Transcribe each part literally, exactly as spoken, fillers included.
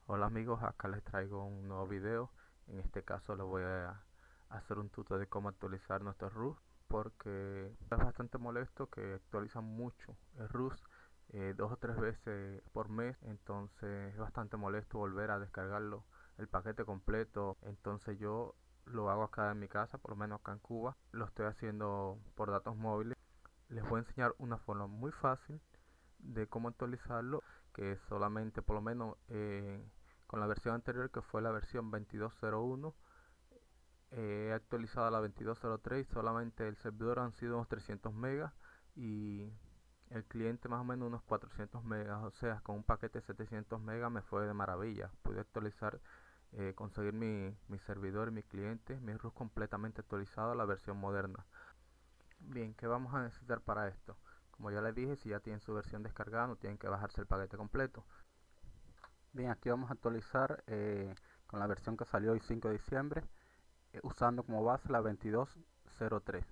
Hola amigos, acá les traigo un nuevo video. En este caso les voy a hacer un tutorial de cómo actualizar nuestro Rust, porque es bastante molesto que actualizan mucho el Rust, eh, dos o tres veces por mes. Entonces es bastante molesto volver a descargarlo, el paquete completo. Entonces yo lo hago acá en mi casa, por lo menos acá en Cuba. Lo estoy haciendo por datos móviles. Les voy a enseñar una forma muy fácil de cómo actualizarlo, que solamente por lo menos eh, con la versión anterior, que fue la versión veintidós cero uno, eh, he actualizado a la veintidós cero tres y solamente el servidor han sido unos trescientos megas y el cliente más o menos unos cuatrocientos megas. O sea, con un paquete de setecientos megas me fue de maravilla. Pude actualizar, eh, conseguir mi, mi servidor y mi cliente, mi Rust completamente actualizado a la versión moderna. Bien, ¿qué vamos a necesitar para esto? Como ya les dije, si ya tienen su versión descargada, no tienen que bajarse el paquete completo. Bien, aquí vamos a actualizar eh, con la versión que salió hoy cinco de diciembre, eh, usando como base la veintidós cero tres.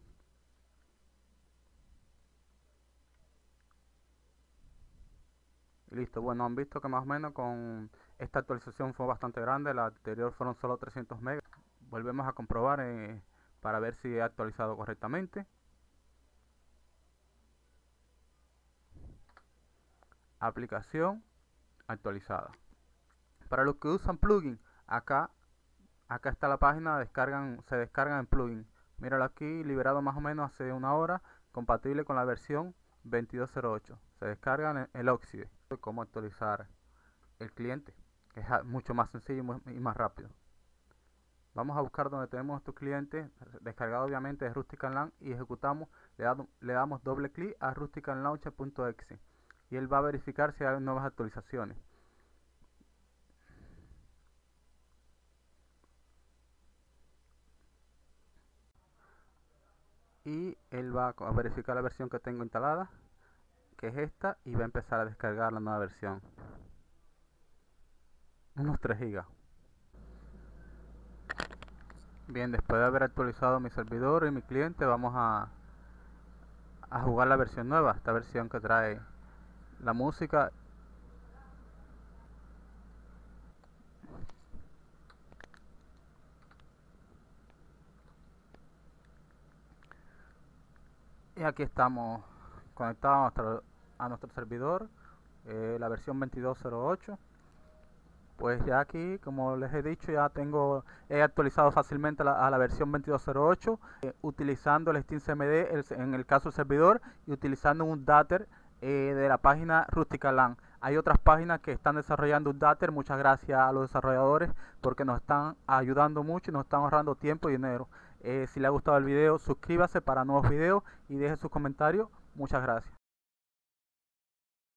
Y listo, bueno, han visto que más o menos con esta actualización fue bastante grande, la anterior fueron solo trescientos megas. Volvemos a comprobar eh, para ver si he actualizado correctamente. Aplicación actualizada. Para los que usan plugin, acá acá está la página, descargan, se descargan en plugin. Míralo aquí, liberado más o menos hace una hora, compatible con la versión veintidós cero ocho. Se descargan en el Oxide. Cómo actualizar el cliente, que es mucho más sencillo y más rápido. Vamos a buscar donde tenemos estos clientes, descargado obviamente de Rustican Launch, y ejecutamos, le, damos, le damos doble clic a rustican launcher punto exe y él va a verificar si hay nuevas actualizaciones. Y él va a verificar la versión que tengo instalada, que es esta, y va a empezar a descargar la nueva versión. Unos tres gigas. Bien, después de haber actualizado mi servidor y mi cliente, vamos a, a jugar la versión nueva, esta versión que trae la música. Y aquí estamos conectados a nuestro, a nuestro servidor, eh, la versión veintidós cero ocho. Pues ya aquí, como les he dicho, ya tengo, he actualizado fácilmente la, a la versión veintidós cero ocho, eh, utilizando el SteamCMD el, en el caso del servidor, y utilizando un Dater eh, de la página Rustican Launch. Hay otras páginas que están desarrollando un Dater. Muchas gracias a los desarrolladores porque nos están ayudando mucho y nos están ahorrando tiempo y dinero. Eh, si le ha gustado el video, suscríbase para nuevos videos y deje sus comentarios. Muchas gracias.